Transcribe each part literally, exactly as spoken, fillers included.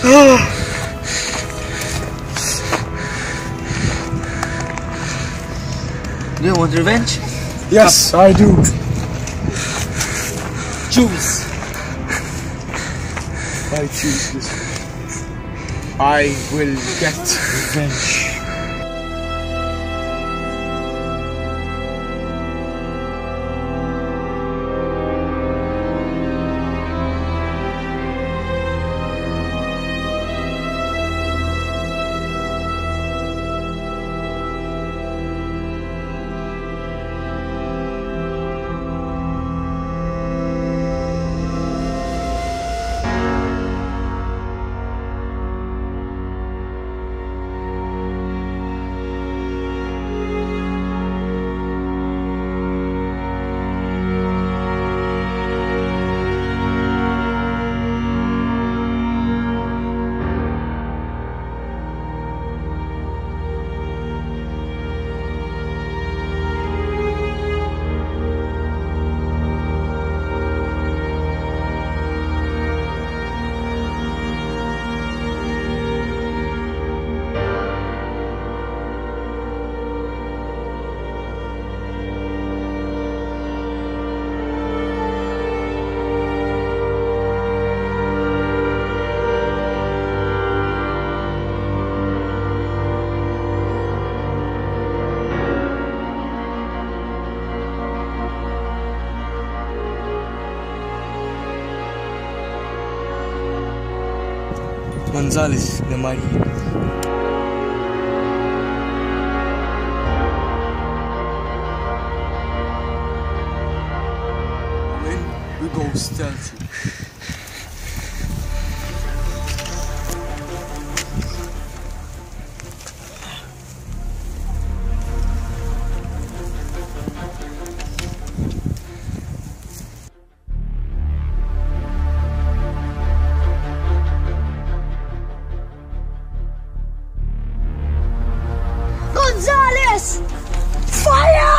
Do you want revenge? Yes, I do. Choose. I choose this one. I will get revenge. Gonzalez, the mighty. When we go stealthy. Gonzalez! Fire!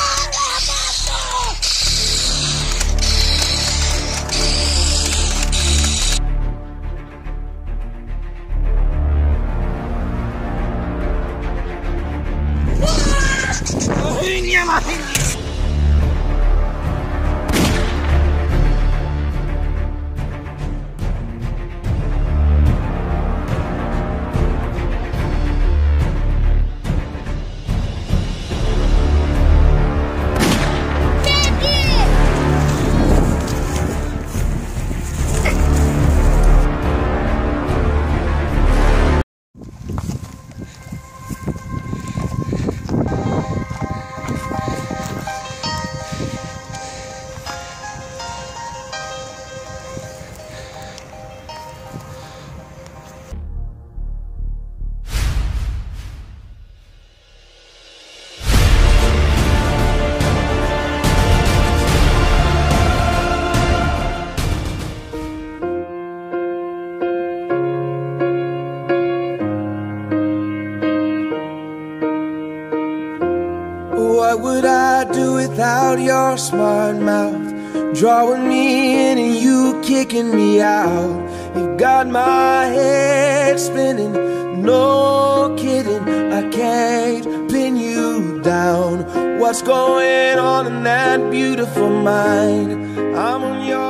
What would I do without your smart mouth? Drawing me in and you kicking me out. You got my head spinning, no kidding. I can't pin you down. What's going on in that beautiful mind? I'm on your